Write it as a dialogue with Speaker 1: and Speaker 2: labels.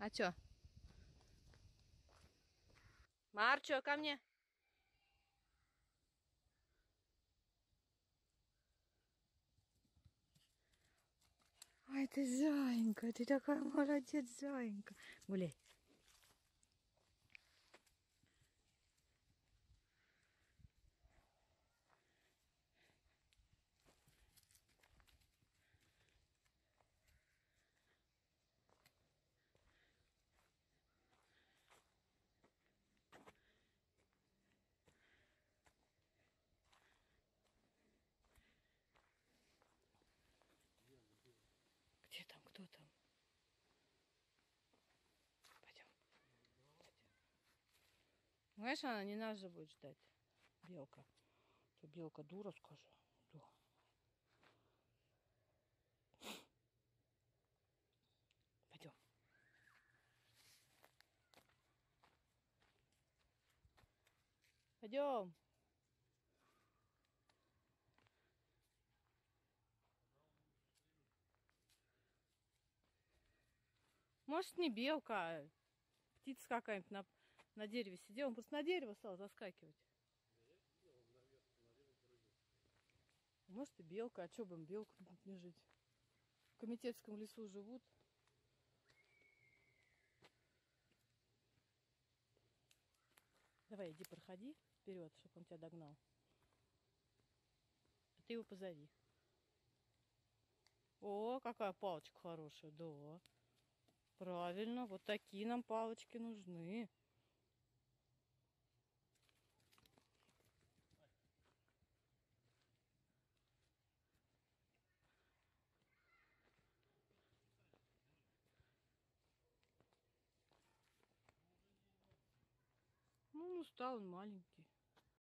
Speaker 1: А чё? Марчо, ко мне. Ой, ты зайенька, ты такая молодец, зайенька. Гуляй. Где там, кто там? Пойдем. Знаешь, она не нас же будет ждать, белка. Ты белка дура, скажи. Да. Пойдем. Пойдем. Может, не белка, а птица какая-нибудь на дереве сидела. Он просто на дерево стал заскакивать. Может, и белка. А что бы им белку не жить? В Комитетском лесу живут. Давай, иди проходи вперед, чтобы он тебя догнал. А ты его позови. О, какая палочка хорошая, да. Правильно, вот такие нам палочки нужны. Ну, устал он маленький.